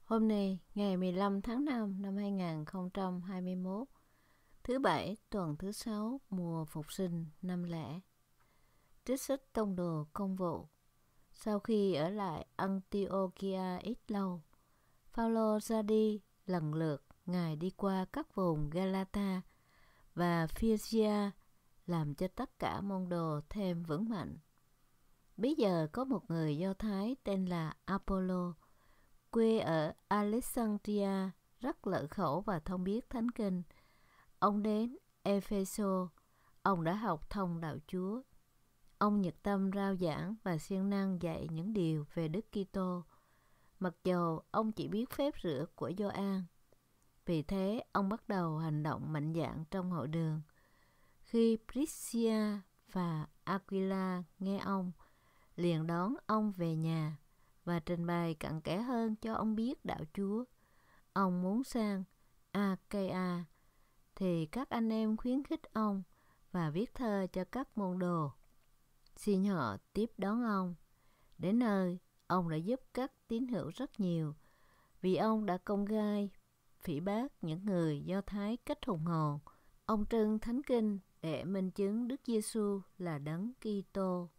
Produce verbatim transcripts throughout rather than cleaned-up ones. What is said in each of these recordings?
Hôm nay, ngày mười lăm tháng năm năm hai nghìn không trăm hai mươi mốt, thứ Bảy, tuần thứ sáu, mùa Phục sinh năm lẻ. Trích xuất tông đồ công vụ. Sau khi ở lại Antiochia ít lâu, Phaolô ra đi lần lượt. Ngài đi qua các vùng Galata và Phrygia, làm cho tất cả môn đồ thêm vững mạnh. Bây giờ có một người Do Thái tên là Apollo, quê ở Alexandria, rất lợi khẩu và thông biết Thánh Kinh. Ông đến Epheso. Ông đã học thông đạo Chúa. Ông nhiệt tâm rao giảng và siêng năng dạy những điều về Đức Kitô, mặc dầu ông chỉ biết phép rửa của Gioan. Vì thế, ông bắt đầu hành động mạnh dạn trong hội đường. Khi Priscilla và Aquila nghe ông, liền đón ông về nhà và trình bày cặn kẽ hơn cho ông biết đạo Chúa. Ông muốn sang Achaia, thì các anh em khuyến khích ông và viết thơ cho các môn đồ, xin họ tiếp đón ông. Đến nơi, ông đã giúp các tín hữu rất nhiều, vì ông đã công khai phỉ bác những người Do Thái cách hùng hồn. Ông trưng Thánh Kinh để minh chứng Đức Giêsu là Đấng Kitô.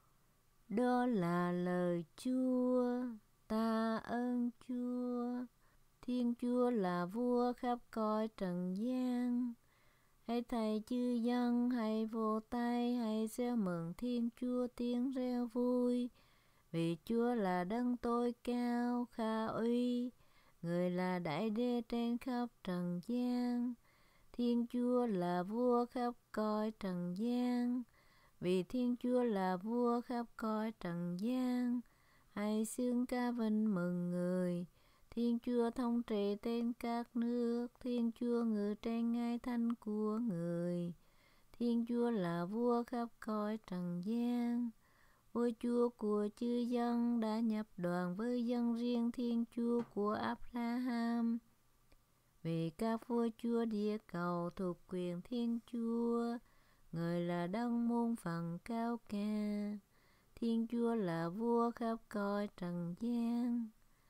Đó là lời Chúa. Ta ơn Chúa. Thiên Chúa là vua khắp cõi trần gian. Hãy thầy chư dân, hãy vỗ tay, hãy reo mừng Thiên Chúa tiếng reo vui. Vì Chúa là đấng tối cao, kha uy, người là đại đế trên khắp trần gian. Thiên Chúa là vua khắp cõi trần gian. Vì Thiên Chúa là vua khắp cõi trần gian. Hãy xưng ca vinh mừng người. Thiên Chúa thống trị trên các nước. Thiên Chúa ngự trên ngai thánh của người. Thiên Chúa là vua khắp cõi trần gian. Vua Chúa của chư dân đã nhập đoàn với dân riêng Thiên Chúa của Abraham. Vì các vua chúa địa cầu thuộc quyền Thiên Chúa, người là đấng muôn phần cao ca. Thiên Chúa là vua khắp cõi trần gian.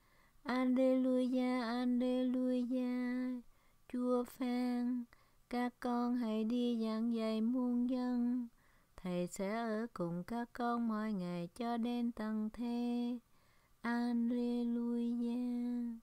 Alleluia, Alleluia. Chúa phán, các con hãy đi giảng dạy muôn dân. Thầy sẽ ở cùng các con mọi ngày cho đến tận thế. Alleluia.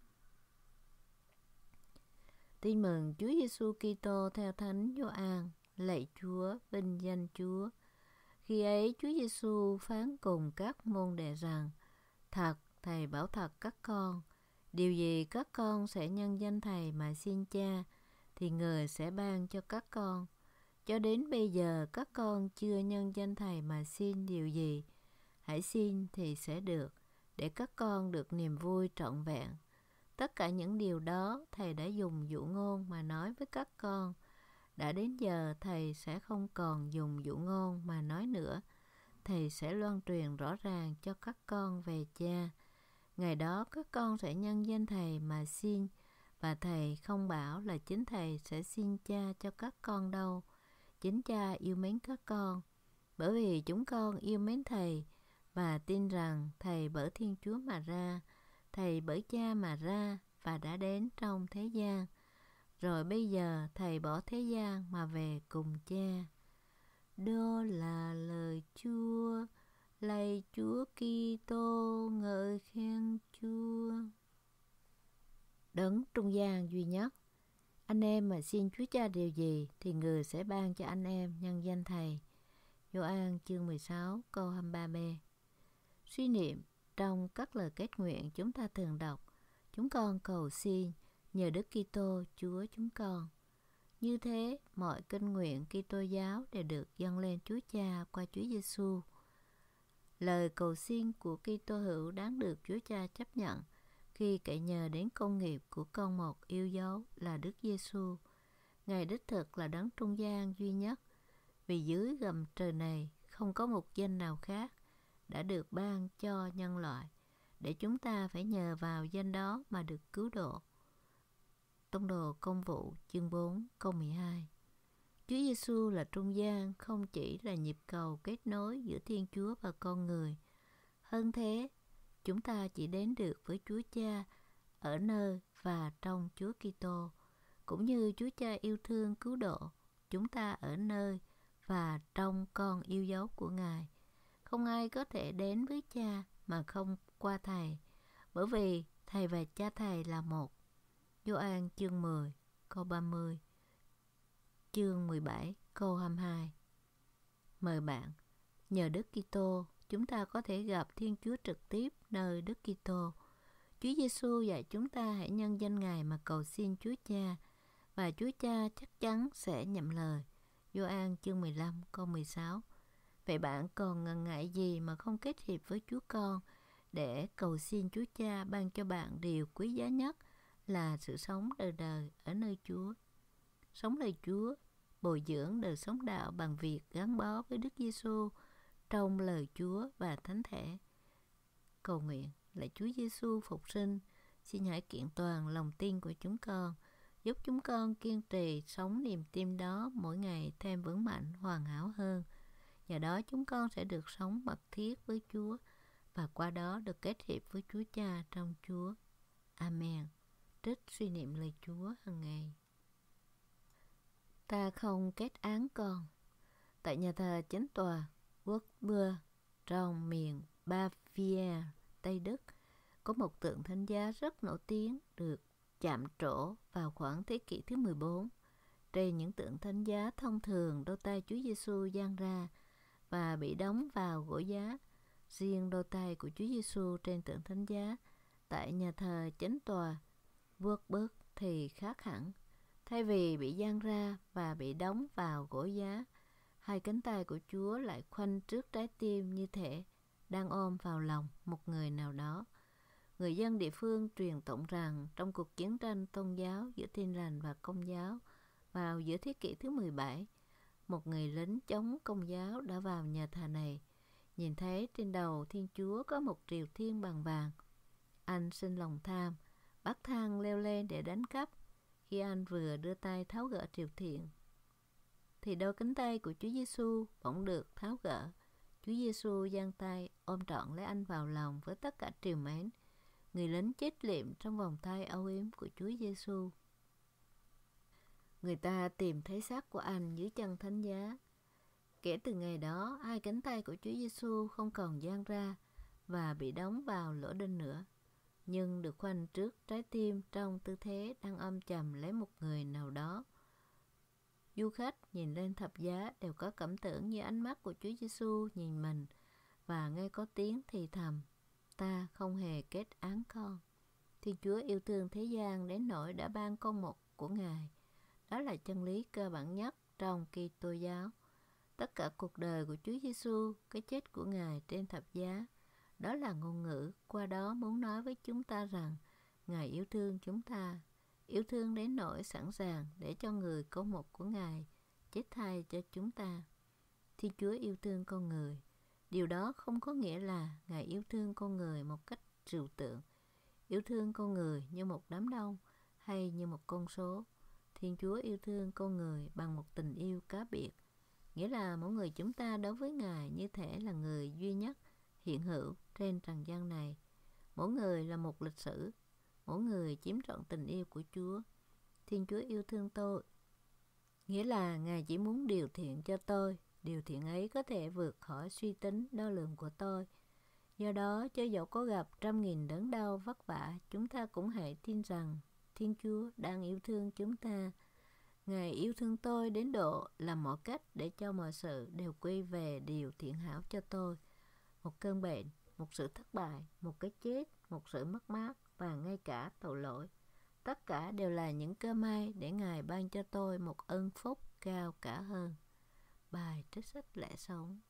Tin mừng Chúa Giêsu Kitô theo Thánh Gioan. Lạy Chúa, vinh danh Chúa. Khi ấy Chúa Giêsu phán cùng các môn đệ rằng: Thật, Thầy bảo thật các con, điều gì các con sẽ nhân danh Thầy mà xin Cha, thì Người sẽ ban cho các con. Cho đến bây giờ các con chưa nhân danh Thầy mà xin điều gì. Hãy xin thì sẽ được, để các con được niềm vui trọn vẹn. Tất cả những điều đó Thầy đã dùng dụ ngôn mà nói với các con. Đã đến giờ Thầy sẽ không còn dùng dụ ngôn mà nói nữa. Thầy sẽ loan truyền rõ ràng cho các con về Cha. Ngày đó các con sẽ nhân danh Thầy mà xin, và Thầy không bảo là chính Thầy sẽ xin Cha cho các con đâu. Chính Cha yêu mến các con, bởi vì chúng con yêu mến Thầy và tin rằng Thầy bởi Thiên Chúa mà ra, Thầy bởi Cha mà ra và đã đến trong thế gian. Rồi bây giờ Thầy bỏ thế gian mà về cùng Cha. Đó là lời Chúa. Lạy Chúa Kitô, ngợi khen Chúa. Đấng trung gian duy nhất. Anh em mà xin Chúa Cha điều gì thì Người sẽ ban cho anh em nhân danh Thầy. Gioan chương mười sáu câu hai mươi ba b. Suy niệm trong các lời kết nguyện chúng ta thường đọc: chúng con cầu xin nhờ Đức Kitô Chúa chúng con. Như thế, mọi kinh nguyện Kitô giáo đều được dâng lên Chúa Cha qua Chúa Giêsu. Lời cầu xin của Kitô hữu đáng được Chúa Cha chấp nhận khi cậy nhờ đến công nghiệp của con một yêu dấu là Đức Giêsu. Ngài đích thực là đấng trung gian duy nhất, vì dưới gầm trời này không có một danh nào khác đã được ban cho nhân loại, để chúng ta phải nhờ vào danh đó mà được cứu độ. Tông đồ công vụ chương bốn câu mười hai. Chúa Giêsu là trung gian, không chỉ là nhịp cầu kết nối giữa Thiên Chúa và con người. Hơn thế, chúng ta chỉ đến được với Chúa Cha ở nơi và trong Chúa Kitô, cũng như Chúa Cha yêu thương cứu độ chúng ta ở nơi và trong con yêu dấu của Ngài. Không ai có thể đến với Cha mà không qua Thầy, bởi vì Thầy và Cha Thầy là một. Gioan chương mười câu ba mươi, chương mười bảy câu hai mươi hai. Mời bạn, nhờ Đức Kitô, chúng ta có thể gặp Thiên Chúa trực tiếp nơi Đức Kitô. Chúa Giêsu dạy chúng ta hãy nhân danh Ngài mà cầu xin Chúa Cha, và Chúa Cha chắc chắn sẽ nhậm lời. Gioan chương mười lăm câu mười sáu. Vậy bạn còn ngần ngại gì mà không kết hiệp với Chúa Con để cầu xin Chúa Cha ban cho bạn điều quý giá nhất là sự sống đời đời ở nơi Chúa. Sống lời Chúa, bồi dưỡng đời sống đạo bằng việc gắn bó với Đức Giêsu trong lời Chúa và Thánh Thể. Cầu nguyện lạy Chúa Giêsu phục sinh, xin hãy kiện toàn lòng tin của chúng con, giúp chúng con kiên trì sống niềm tin đó mỗi ngày thêm vững mạnh, hoàn hảo hơn. Nhờ đó chúng con sẽ được sống mật thiết với Chúa và qua đó được kết hiệp với Chúa Cha trong Chúa. Amen. Trích suy niệm lời Chúa hàng ngày. Ta không kết án con. Tại nhà thờ Chánh tòa Würzburg trong miền Bavaria, Tây Đức, có một tượng thánh giá rất nổi tiếng được chạm trổ vào khoảng thế kỷ thứ mười bốn. Trên những tượng thánh giá thông thường, đôi tay Chúa Giêsu dang ra và bị đóng vào gỗ giá. Riêng đôi tay của Chúa Giêsu trên tượng thánh giá tại nhà thờ Chánh tòa Würzburg thì khác hẳn. Thay vì bị dang ra và bị đóng vào gỗ giá, hai cánh tay của Chúa lại khoanh trước trái tim như thể đang ôm vào lòng một người nào đó. Người dân địa phương truyền tụng rằng trong cuộc chiến tranh tôn giáo giữa Tin lành và Công giáo vào giữa thế kỷ thứ mười bảy, một người lính chống Công giáo đã vào nhà thờ này, nhìn thấy trên đầu Thiên Chúa có một triều thiên bằng vàng. Anh sinh lòng tham, bắt thang leo lên để đánh cắp. Khi anh vừa đưa tay tháo gỡ triều thiên, thì đôi cánh tay của Chúa Giêsu bỗng được tháo gỡ. Chúa Giêsu giang tay ôm trọn lấy anh vào lòng với tất cả trìu mến. Người lính chết liệm trong vòng tay âu yếm của Chúa Giêsu. Người ta tìm thấy xác của anh dưới chân thánh giá. Kể từ ngày đó, hai cánh tay của Chúa Giêsu không còn dang ra và bị đóng vào lỗ đinh nữa, nhưng được khoanh trước trái tim trong tư thế đang ôm chầm lấy một người nào đó. Du khách nhìn lên thập giá đều có cảm tưởng như ánh mắt của Chúa Giêsu nhìn mình, và nghe có tiếng thì thầm: ta không hề kết án con. Thiên Chúa yêu thương thế gian đến nỗi đã ban con một của Ngài. Đó là chân lý cơ bản nhất trong Kitô giáo. Tất cả cuộc đời của Chúa Giêsu, cái chết của Ngài trên thập giá, đó là ngôn ngữ qua đó muốn nói với chúng ta rằng Ngài yêu thương chúng ta, yêu thương đến nỗi sẵn sàng để cho người có một của Ngài chết thay cho chúng ta. Thiên Chúa yêu thương con người. Điều đó không có nghĩa là Ngài yêu thương con người một cách trừu tượng, yêu thương con người như một đám đông hay như một con số. Thiên Chúa yêu thương con người bằng một tình yêu cá biệt, nghĩa là mỗi người chúng ta đối với Ngài như thể là người duy nhất hiện hữu trên trần gian này. Mỗi người là một lịch sử, mỗi người chiếm trọn tình yêu của Chúa. Thiên Chúa yêu thương tôi, nghĩa là Ngài chỉ muốn điều thiện cho tôi. Điều thiện ấy có thể vượt khỏi suy tính đo lường của tôi. Do đó, cho dẫu có gặp trăm nghìn đớn đau vất vả, chúng ta cũng hãy tin rằng Thiên Chúa đang yêu thương chúng ta. Ngài yêu thương tôi đến độ làm mọi cách để cho mọi sự đều quy về điều thiện hảo cho tôi. Một cơn bệnh, một sự thất bại, một cái chết, một sự mất mát và ngay cả tội lỗi. Tất cả đều là những cơ may để Ngài ban cho tôi một ân phúc cao cả hơn. Bài trích sách lẽ sống.